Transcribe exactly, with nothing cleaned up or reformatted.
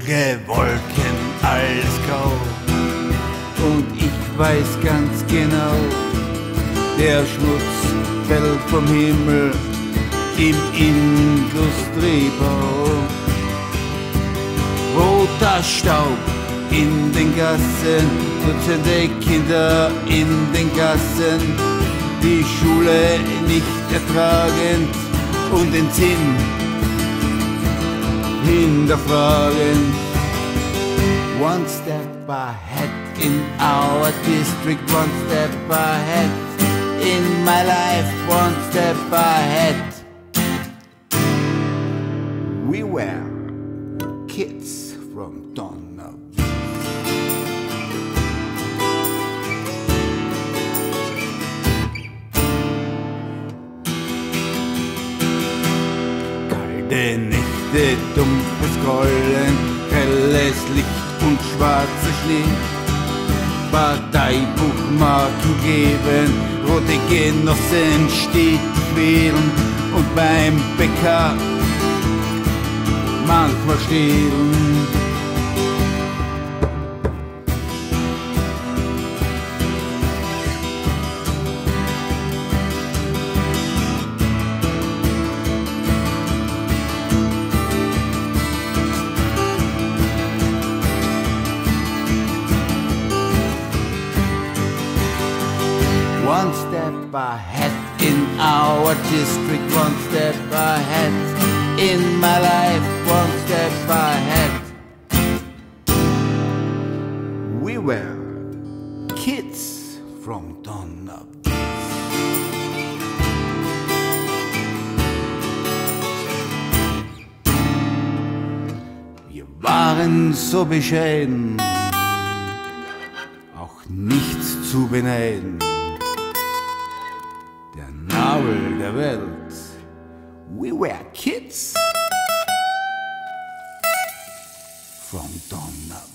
Berge, Wolken, alles grau. Und ich weiß ganz genau, der Schmutz fällt vom Himmel im Industriebau. Roter Staub in den Gassen, Dutzende Kinder in den Gassen, die Schule nicht ertragend und den Sinn hinterfragend. One step ahead in our district, one step ahead in my life, one step ahead. We were kids from Donawitz. Kalte Nächte, dumpfes Grollen, helles Licht und schwarzer Schnee. Parteibuchmarken geben, rote Genossen stetig wählen und beim Bäcker manchmal stehlen. One step ahead in our district, one step ahead in my life, one step ahead. We were kids from Donawitz. Wir waren so bescheiden, auch nichts zu beneiden. Der Nabel der Welt. We were kids from Donawitz.